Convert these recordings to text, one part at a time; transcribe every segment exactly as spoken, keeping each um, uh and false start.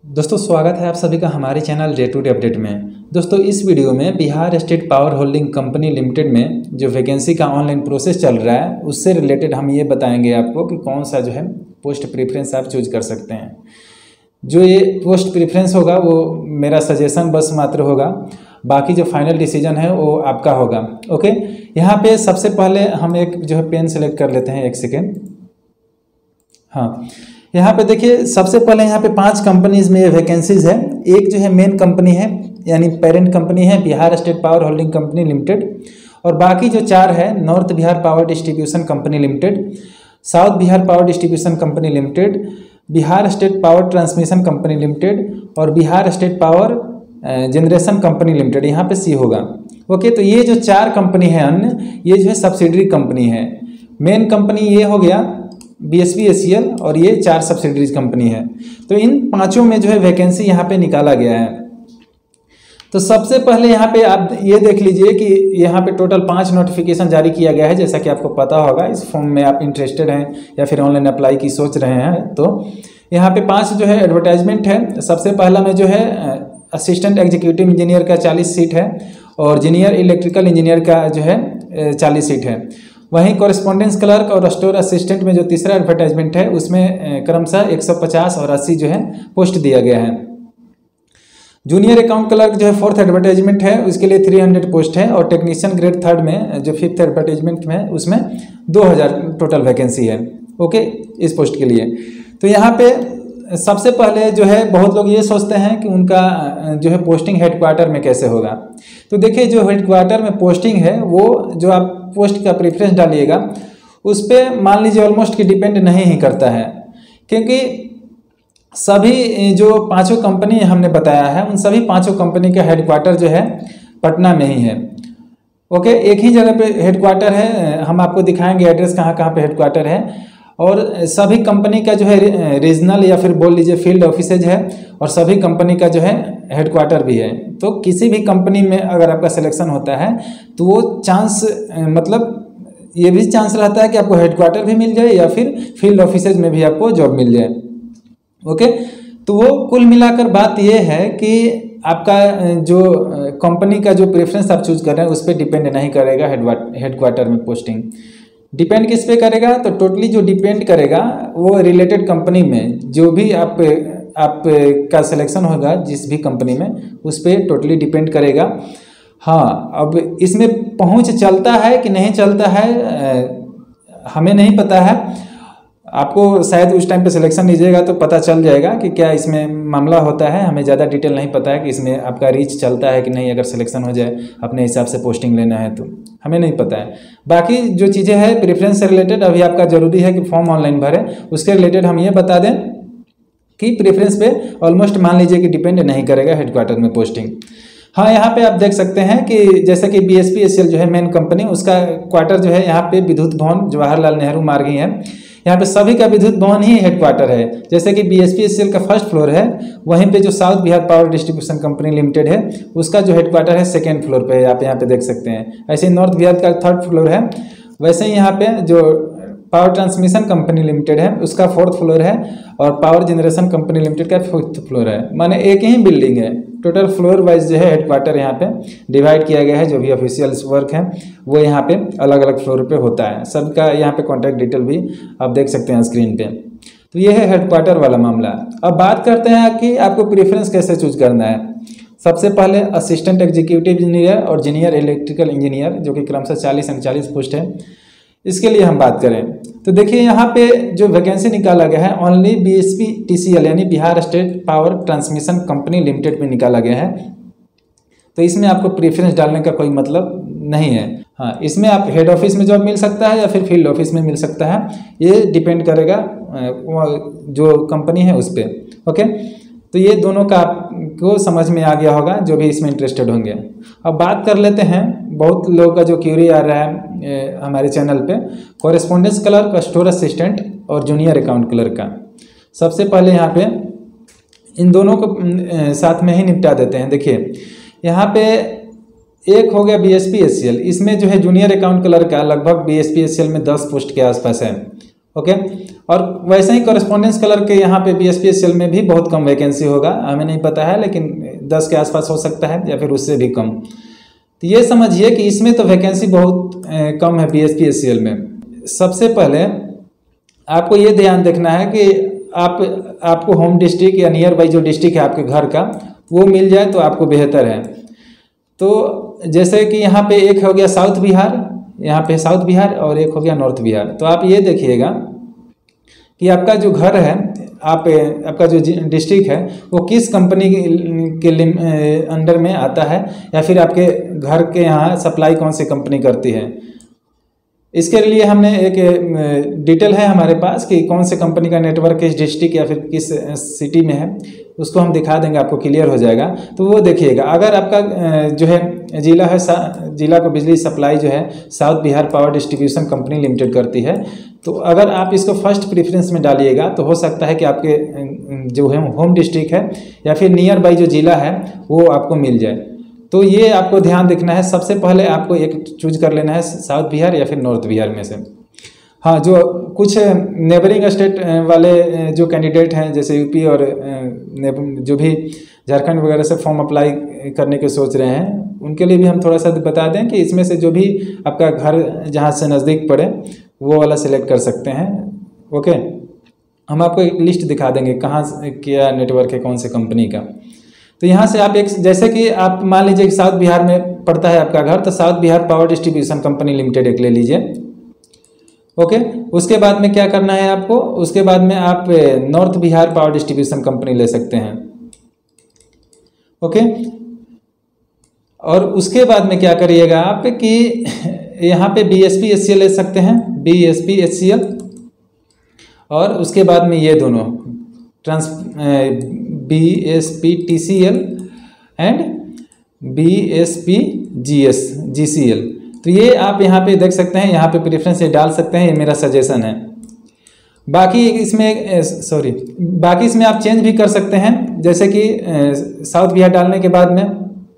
दोस्तों स्वागत है आप सभी का हमारे channel day to day update में। दोस्तों इस वीडियो में Bihar state power holding company limited में जो वैकेंसी का ऑनलाइन प्रोसेस चल रहा है उससे रिलेटेड हम ये बताएंगे आपको कि कौन सा जो है पोस्ट प्रेफरेंस आप चूज कर सकते हैं। जो ये पोस्ट प्रेफरेंस होगा वो मेरा सजेशन बस मात्र होगा, बाकी जो फाइनल डिसीजन है वो आपका होगा। ओके, यहाँ पे सबसे पहले हम एक जो है पेन सेलेक्ट कर लेते हैं, एक सेकेंड। हाँ, यहाँ पे देखिए सबसे पहले यहाँ पे पांच कंपनीज में वैकेंसीज है। एक जो है मेन कंपनी है यानी पेरेंट कंपनी है Bihar state power holding company limited, और बाकी जो चार है north Bihar power distribution company limited, south Bihar power distribution company limited, Bihar state power transmission company limited और Bihar state power generation company limited, यहाँ पे सी होगा। ओके, तो ये जो चार कंपनी है अन्य, ये जो है सब्सिडरी कंपनी है। मेन कंपनी ये हो गया B S P A C L और ये चार सब्सिडरीज कंपनी है। तो इन पांचों में जो है वैकेंसी यहाँ पे निकाला गया है। तो सबसे पहले यहाँ पे आप ये देख लीजिए कि यहाँ पे टोटल पांच नोटिफिकेशन जारी किया गया है। जैसा कि आपको पता होगा, इस फॉर्म में आप इंटरेस्टेड हैं या फिर ऑनलाइन अप्लाई की सोच रहे हैं, तो यहाँ पे पाँच जो है एडवर्टाइजमेंट है। सबसे पहला में जो है असिस्टेंट एग्जीक्यूटिव इंजीनियर का चालीस सीट है और जूनियर इलेक्ट्रिकल इंजीनियर का जो है चालीस सीट है। वहीं कॉरेस्पॉन्डेंस क्लर्क और स्टोर असिस्टेंट में जो तीसरा एडवर्टाइजमेंट है उसमें क्रमशः एक सौ पचास और अस्सी जो है पोस्ट दिया गया है। जूनियर अकाउंट क्लर्क जो है फोर्थ एडवर्टाइजमेंट है, उसके लिए तीन सौ पोस्ट है, और टेक्नीशियन ग्रेड थर्ड में जो फिफ्थ एडवर्टाइजमेंट में उसमें दो हज़ार टोटल वैकेंसी है। ओके, इस पोस्ट के लिए। तो यहाँ पे सबसे पहले जो है बहुत लोग ये सोचते हैं कि उनका जो है पोस्टिंग हेडक्वार्टर में कैसे होगा। तो देखिए जो हेडक्वार्टर में पोस्टिंग है वो जो आप पोस्ट का प्रेफरेंस डालिएगा उस पर मान लीजिए ऑलमोस्ट कि डिपेंड नहीं ही करता है, क्योंकि सभी जो पांचों कंपनी हमने बताया है उन सभी पांचों कंपनी का हेडक्वार्टर जो है पटना में ही है। ओके, एक ही जगह पे हेडक्वार्टर है। हम आपको दिखाएंगे एड्रेस कहाँ कहाँ पे हेडक्वार्टर है, और सभी कंपनी का जो है रीजनल या फिर बोल लीजिए फील्ड ऑफिसेज है, और सभी कंपनी का जो है हेडक्वार्टर भी है। तो किसी भी कंपनी में अगर आपका सिलेक्शन होता है तो वो चांस मतलब ये भी चांस रहता है कि आपको हेडक्वार्टर भी मिल जाए या फिर फील्ड ऑफिसेज में भी आपको जॉब मिल जाए। ओके, तो वो कुल मिलाकर बात ये है कि आपका जो कंपनी का जो प्रेफरेंस आप चूज कर रहे हैं उस पर डिपेंड नहीं करेगा हेडक्वार्टर में पोस्टिंग। डिपेंड किस पे करेगा, तो टोटली जो डिपेंड करेगा वो रिलेटेड कंपनी में जो भी आप आप का सिलेक्शन होगा जिस भी कंपनी में उस पर टोटली डिपेंड करेगा। हाँ, अब इसमें पहुंच चलता है कि नहीं चलता है हमें नहीं पता है। आपको शायद उस टाइम पे सिलेक्शन लीजिएगा तो पता चल जाएगा कि क्या इसमें मामला होता है। हमें ज़्यादा डिटेल नहीं पता है कि इसमें आपका रीच चलता है कि नहीं। अगर सिलेक्शन हो जाए अपने हिसाब से पोस्टिंग लेना है तो हमें नहीं पता है। बाकी जो चीज़ें हैं प्रेफरेंस से रिलेटेड अभी आपका जरूरी है कि फॉर्म ऑनलाइन भरें। उसके रिलेटेड हम ये बता दें कि प्रेफरेंस पे ऑलमोस्ट मान लीजिए कि डिपेंड नहीं करेगा हेडक्वार्टर में पोस्टिंग। हाँ, यहाँ पे आप देख सकते हैं कि जैसे कि B S P A C L जो है मेन कंपनी, उसका क्वार्टर जो है यहाँ पे विद्युत भवन जवाहरलाल नेहरू मार्ग ही है। यहाँ पे सभी का विद्युत भवन ही हेडक्वार्टर है। जैसे कि B S P A C L का फर्स्ट फ्लोर है, वहीं पे जो south Bihar power distribution company limited है उसका जो हेडक्वार्टर है सेकेंड फ्लोर पे है, आप यहाँ पे देख सकते हैं। ऐसे ही नॉर्थ बिहार का थर्ड फ्लोर है, वैसे ही यहाँ पे जो पावर ट्रांसमिशन कंपनी लिमिटेड है उसका फोर्थ फ्लोर है, और पावर जनरेशन कंपनी लिमिटेड का फिफ्थ फ्लोर है। माने एक ही बिल्डिंग है। टोटल फ्लोर वाइज जो है हेडक्वार्टर यहाँ पे डिवाइड किया गया है। जो भी ऑफिशियल्स वर्क है वो यहाँ पे अलग अलग फ्लोर पे होता है। सबका यहाँ पे कॉन्टैक्ट डिटेल भी आप देख सकते हैं स्क्रीन पे। तो ये है हेडक्वार्टर वाला मामला। अब बात करते हैं कि आपको प्रेफरेंस कैसे चूज करना है। सबसे पहले असिस्टेंट एग्जीक्यूटिव इंजीनियर और जूनियर इलेक्ट्रिकल इंजीनियर जो कि क्रमशः चालीस उनचालीस पोस्ट है, इसके लिए हम बात करें तो देखिए यहाँ पे जो वैकेंसी निकाला गया है only B S P T C L यानी Bihar state power transmission company limited में निकाला गया है। तो इसमें आपको प्रेफरेंस डालने का कोई मतलब नहीं है। हाँ, इसमें आप हेड ऑफिस में जॉब मिल सकता है या फिर फील्ड ऑफिस में मिल सकता है, ये डिपेंड करेगा जो कंपनी है उस पर। ओके, तो ये दोनों का आपको समझ में आ गया होगा जो भी इसमें इंटरेस्टेड होंगे। अब बात कर लेते हैं, बहुत लोगों का जो क्यूरी आ रहा है हमारे चैनल पे, कॉरेस्पॉन्डेंस क्लर्क, स्टोर असिस्टेंट और जूनियर अकाउंट क्लर्क का। सबसे पहले यहाँ पे इन दोनों को साथ में ही निपटा देते हैं। देखिए यहाँ पे एक हो गया B S P A C L, इसमें जो है जूनियर अकाउंट क्लर्क का लगभग B S P A C L में दस पोस्ट के आसपास है। ओके, और वैसे ही कॉरेस्पॉन्डेंस कलर के यहाँ पे B S P S C L में भी बहुत कम वैकेंसी होगा, हमें नहीं पता है, लेकिन दस के आसपास हो सकता है या फिर उससे भी कम। तो ये समझिए कि इसमें तो वैकेंसी बहुत कम है B S P S C L में। सबसे पहले आपको ये ध्यान देखना है कि आप आपको होम डिस्ट्रिक्ट या नियर बाई जो डिस्ट्रिक्ट है आपके घर का वो मिल जाए तो आपको बेहतर है। तो जैसे कि यहाँ पे एक हो गया साउथ बिहार, यहाँ पे साउथ बिहार और एक हो गया नॉर्थ बिहार। तो आप ये देखिएगा कि आपका जो घर है, आप आपका जो डिस्ट्रिक्ट है वो किस कंपनी के अंडर में आता है या फिर आपके घर के यहाँ सप्लाई कौन सी कंपनी करती है। इसके लिए हमने एक डिटेल है हमारे पास कि कौन से कंपनी का नेटवर्क किस डिस्ट्रिक्ट या फिर किस सिटी में है, उसको हम दिखा देंगे, आपको क्लियर हो जाएगा। तो वो देखिएगा, अगर आपका जो है जिला है, जिला को बिजली सप्लाई जो है south Bihar power distribution company limited करती है, तो अगर आप इसको फर्स्ट प्रेफरेंस में डालिएगा तो हो सकता है कि आपके जो है होम डिस्ट्रिक्ट है या फिर नियर बाई जो जिला है वो आपको मिल जाए। तो ये आपको ध्यान रखना है। सबसे पहले आपको एक चूज कर लेना है साउथ बिहार या फिर नॉर्थ बिहार में से। हाँ, जो कुछ नेबरिंग स्टेट वाले जो कैंडिडेट हैं जैसे यूपी और जो भी झारखंड वगैरह से फॉर्म अप्लाई करने के सोच रहे हैं, उनके लिए भी हम थोड़ा सा बता दें कि इसमें से जो भी आपका घर जहाँ से नज़दीक पड़े वो वाला सिलेक्ट कर सकते हैं। ओके, हम आपको एक लिस्ट दिखा देंगे कहाँ क्या नेटवर्क है कौन से कंपनी का। तो यहाँ से आप एक, जैसे कि आप मान लीजिए कि साउथ बिहार में पड़ता है आपका घर, तो south Bihar power distribution company limited एक ले लीजिए। ओके, उसके बाद में क्या करना है आपको, उसके बाद में आप north Bihar power distribution company ले सकते हैं। ओके, और उसके बाद में क्या करिएगा आप कि यहाँ पे B S P S C L ले सकते हैं, B S P S C L, और उसके बाद में ये दोनों trans B S P T C L and B S P G S G C L. तो ये आप यहाँ पे देख सकते हैं, यहाँ पे प्रेफरेंस ये डाल सकते हैं, ये मेरा सजेशन है। बाकी इसमें सॉरी बाकी इसमें आप चेंज भी कर सकते हैं, जैसे कि साउथ बिहार डालने के बाद में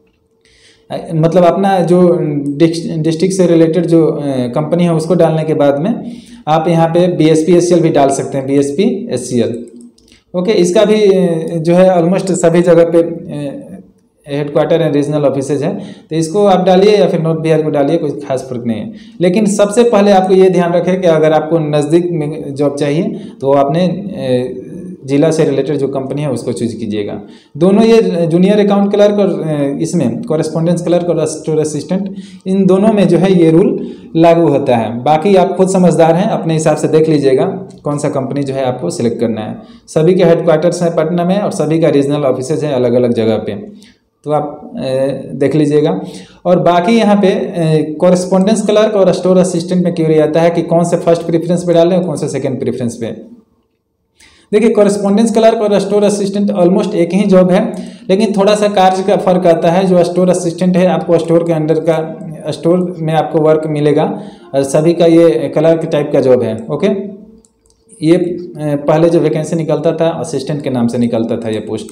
मतलब अपना जो डिस्ट्रिक्ट से रिलेटेड जो कंपनी है उसको डालने के बाद में आप यहाँ पे B S P S C L भी डाल सकते हैं, B S P S C L. Okay, इसका भी जो है ऑलमोस्ट सभी जगह पे हेडक्वार्टर एंड रीजनल ऑफिसेज है, तो इसको आप डालिए या फिर नॉर्थ बिहार को डालिए, कोई खास फर्क नहीं है। लेकिन सबसे पहले आपको ये ध्यान रखें कि अगर आपको नज़दीक में जॉब चाहिए तो आपने जिला से रिलेटेड जो कंपनी है उसको चूज कीजिएगा। दोनों ये जूनियर अकाउंट क्लर्क और इसमें कॉरेस्पॉन्डेंस क्लर्क और स्टोर असिस्टेंट, इन दोनों में जो है ये रूल लागू होता है। बाकी आप खुद समझदार हैं, अपने हिसाब से देख लीजिएगा कौन सा कंपनी जो है आपको सिलेक्ट करना है। सभी के हेडक्वार्टर्स हैं पटना में और सभी का रीजनल ऑफिसेज हैं अलग अलग जगह पे, तो आप देख लीजिएगा। और बाकी यहाँ पे कॉरेस्पॉन्डेंस क्लर्क और स्टोर असिस्टेंट में क्वेरी आता है कि कौन से फर्स्ट प्रेफरेंस पे डालें और कौन से सेकंड प्रेफरेंस पे। देखिए, कॉरेस्पॉन्डेंस क्लर्क और स्टोर असिस्टेंट ऑलमोस्ट एक ही जॉब है, लेकिन थोड़ा सा कार्य का फर्क आता है। जो स्टोर असिस्टेंट है आपको स्टोर के अंडर का स्टोर में आपको वर्क मिलेगा, और सभी का ये क्लर्क टाइप का जॉब है। ओके, ये पहले जो वैकेंसी निकलता था असिस्टेंट के नाम से निकलता था, ये पोस्ट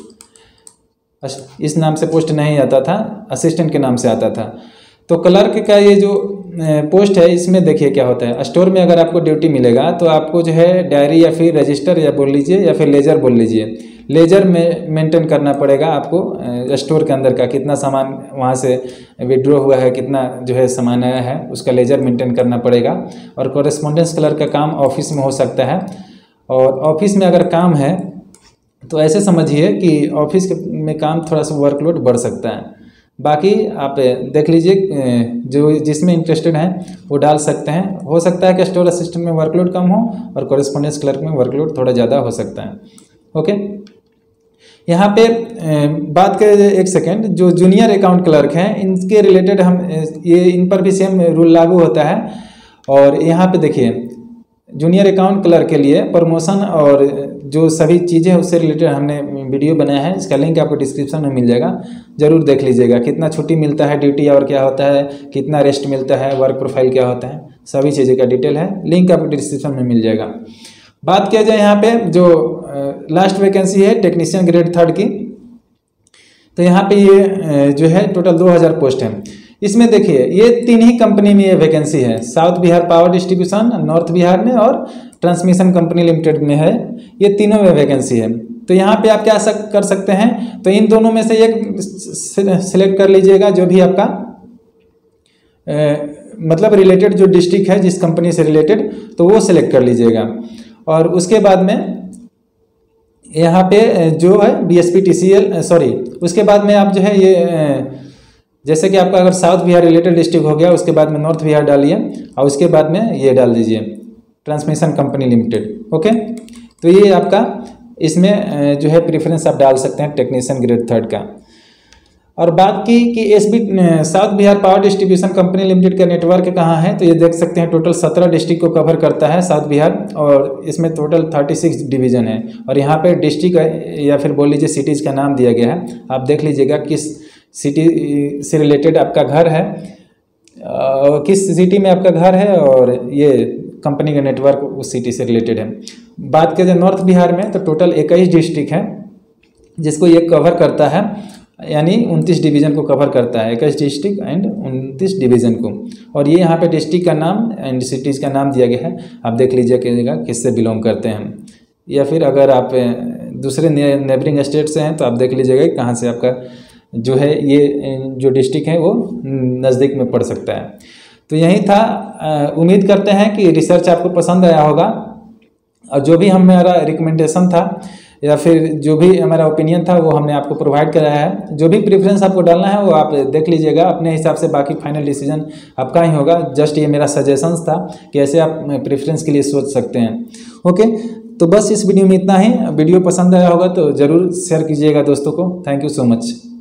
इस नाम से पोस्ट नहीं आता था, असिस्टेंट के नाम से आता था। तो क्लर्क का ये जो पोस्ट है इसमें देखिए क्या होता है। स्टोर में अगर आपको ड्यूटी मिलेगा तो आपको जो है डायरी या फिर रजिस्टर या बोल लीजिए या फिर लेजर बोल लीजिए, लेजर में मेंटेन करना पड़ेगा आपको स्टोर के अंदर का, कितना सामान वहाँ से विड्रॉ हुआ है, कितना जो है सामान आया है, उसका लेजर मेंटेन करना पड़ेगा। और कॉरेस्पॉन्डेंस क्लर्क का काम ऑफिस में हो सकता है, और ऑफिस में अगर काम है तो ऐसे समझिए कि ऑफिस में काम थोड़ा सा वर्कलोड बढ़ सकता है। बाकी आप देख लीजिए, जो जिसमें इंटरेस्टेड हैं वो डाल सकते हैं। हो सकता है कि स्टोर असिस्टेंट में वर्कलोड कम हो और कॉरेस्पॉन्डेंस क्लर्क में वर्कलोड थोड़ा ज़्यादा हो सकता है। ओके, यहाँ पे बात करें एक सेकेंड, जो जूनियर अकाउंट क्लर्क हैं इनके रिलेटेड हम ये इन पर भी सेम रूल लागू होता है। और यहाँ पे देखिए, जूनियर अकाउंट क्लर्क के लिए प्रमोशन और जो सभी चीज़ें हैं उससे रिलेटेड हमने वीडियो बनाया है, इसका लिंक आपको डिस्क्रिप्शन में मिल जाएगा, ज़रूर देख लीजिएगा। कितना छुट्टी मिलता है, ड्यूटी आवर क्या होता है, कितना रेस्ट मिलता है, वर्क प्रोफाइल क्या होता है, सभी चीज़ें का डिटेल है, लिंक आपको डिस्क्रिप्शन में मिल जाएगा। बात किया जाए यहाँ पे जो लास्ट वैकेंसी है टेक्नीशियन ग्रेड थर्ड की, तो यहाँ पे ये जो है टोटल दो हज़ार पोस्ट है। इसमें देखिए ये तीन ही कंपनी में ये वैकेंसी है, south Bihar power distribution north Bihar में और ट्रांसमिशन कंपनी लिमिटेड में है, ये तीनों में वैकेंसी है। तो यहाँ पे आप क्या सक, कर सकते हैं, तो इन दोनों में से एक सिलेक्ट कर लीजिएगा जो भी आपका ए, मतलब रिलेटेड जो डिस्ट्रिक्ट है जिस कंपनी से रिलेटेड, तो वो सिलेक्ट कर लीजिएगा। और उसके बाद में यहाँ पे जो है B S P T C L sorry उसके बाद में आप जो है ये जैसे कि आपका अगर साउथ बिहार रिलेटेड डिस्ट्रिक्ट हो गया, उसके बाद में नॉर्थ बिहार डालिए और उसके बाद में ये डाल दीजिए ट्रांसमिशन कंपनी लिमिटेड। ओके, तो ये आपका इसमें जो है प्रेफरेंस आप डाल सकते हैं टेक्नीशियन ग्रेड थर्ड का। और बात की कि S B south Bihar power distribution company limited का नेटवर्क कहाँ है, तो ये देख सकते हैं टोटल सत्रह डिस्ट्रिक्ट को कवर करता है साउथ बिहार, और इसमें टोटल छत्तीस डिवीज़न है। और यहाँ पे डिस्ट्रिक्ट या फिर बोल लीजिए सिटीज़ का नाम दिया गया है, आप देख लीजिएगा किस सिटी से रिलेटेड आपका घर है, किस सिटी में आपका घर है, और ये कंपनी का नेटवर्क उस सिटी से रिलेटेड है। बात करें नॉर्थ बिहार में तो टोटल इक्कीस डिस्ट्रिक्ट है जिसको ये कवर करता है, यानी उनतीस डिवीज़न को कवर करता है, इक्कीस डिस्ट्रिक्ट एंड उनतीस डिवीज़न को। और ये यहाँ पे डिस्ट्रिक्ट का नाम एंड सिटीज़ का नाम दिया गया है, आप देख लीजिएगा किससे बिलोंग करते हैं, या फिर अगर आप दूसरे नेबरिंग स्टेट से हैं तो आप देख लीजिएगा कहाँ से आपका जो है ये जो डिस्ट्रिक्ट है वो नज़दीक में पड़ सकता है। तो यही था, उम्मीद करते हैं कि रिसर्च आपको पसंद आया होगा, और जो भी हमारा रिकमेंडेशन था या फिर जो भी हमारा ओपिनियन था वो हमने आपको प्रोवाइड कराया है। जो भी प्रेफरेंस आपको डालना है वो आप देख लीजिएगा अपने हिसाब से, बाकी फाइनल डिसीजन आपका ही होगा। जस्ट ये मेरा सजेशंस था कि ऐसे आप प्रेफरेंस के लिए सोच सकते हैं। ओके, तो बस इस वीडियो में इतना ही। वीडियो पसंद आया होगा तो ज़रूर शेयर कीजिएगा दोस्तों को। Thank you so much.